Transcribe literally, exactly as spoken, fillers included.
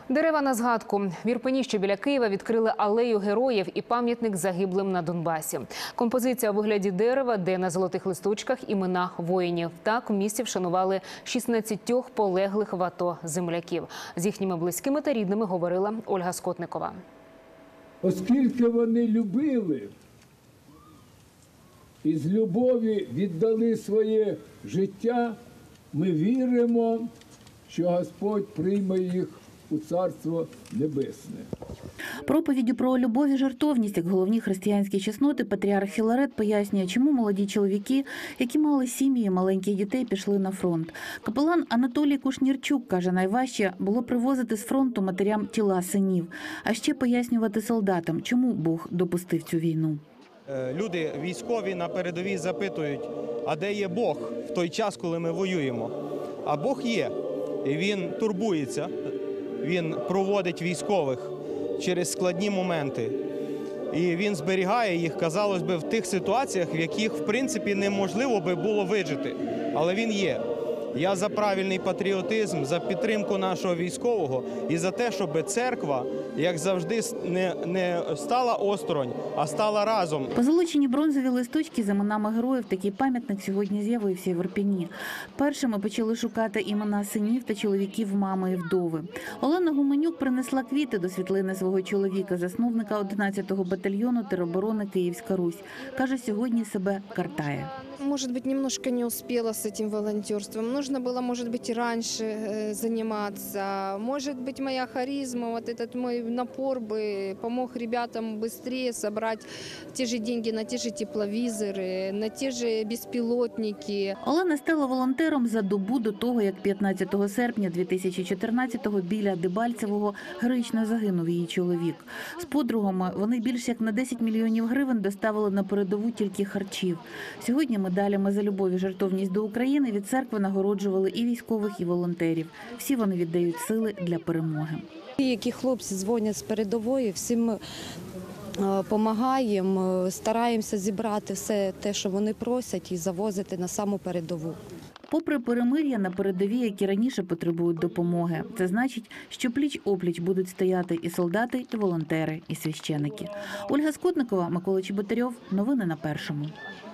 Дерева на згадку. В Ірпені, що біля Києва, відкрили алею героїв і пам'ятник загиблим на Донбасі. Композиція у вигляді дерева, де на золотих листочках імена воїнів. Так в місті вшанували шістнадцятьох полеглих в АТО земляків. З їхніми близькими та рідними говорила Ольга Скотникова. Оскільки вони любили і з любові віддали своє життя, ми віримо, що Господь прийме їх у Царство Небесне. Проповіддю про любов і жертовність як головні християнські чесноти патріарх Філарет пояснює, чому молоді чоловіки, які мали сім'ї і маленьких дітей, пішли на фронт. Капелан Анатолій Кушнірчук каже, найважче було привозити з фронту матерям тіла синів, а ще пояснювати солдатам, чому Бог допустив цю війну. Люди військові на передовій запитують, а де є Бог в той час, коли ми воюємо? А Бог є, і Він турбується, Він проводить військових через складні моменти. І Він зберігає їх, казалось би, в тих ситуаціях, в яких, в принципі, неможливо би було вижити. Але Він є. Я за правильний патріотизм, за підтримку нашого військового і за те, щоб церква, як завжди, не, не стала осторонь, а стала разом. Позолочені бронзові листочки з іменами героїв, такий пам'ятник сьогодні з'явився в Ірпені. Першими почали шукати імена синів та чоловіків мами і вдови. Олена Гуменюк принесла квіти до світлини свого чоловіка, засновника одинадцятого батальйону тероборони «Київська Русь». Каже, сьогодні себе картає. Может быть, немножко не успела с этим волонтерством. Нужно было, может быть, и раньше заниматься. Может быть, моя харизма, вот этот мой напор бы помог ребятам быстрее собрать те же деньги на те же тепловизоры, на те же беспилотники. Олена стала волонтером за добу до того, як п'ятнадцятого серпня дві тисячі чотирнадцятого біля Дебальцевого героїчно загинув її чоловік. З подругами вони більш як на десять мільйонів гривень доставили на передову тільки харчів. Сьогодні медалями за любов і жертовність до України від церкви нагороджували і військових, і волонтерів. Всі вони віддають сили для перемоги. Які хлопці дзвонять з передової, всім ми допомагаємо, стараємося зібрати все те, що вони просять, і завозити на саму передову. Попри перемир'я на передовій, які раніше потребують допомоги, це значить, що пліч-опліч будуть стояти і солдати, і волонтери, і священики. Ольга Скотникова, Микола Чеботарьов. Новини на Першому.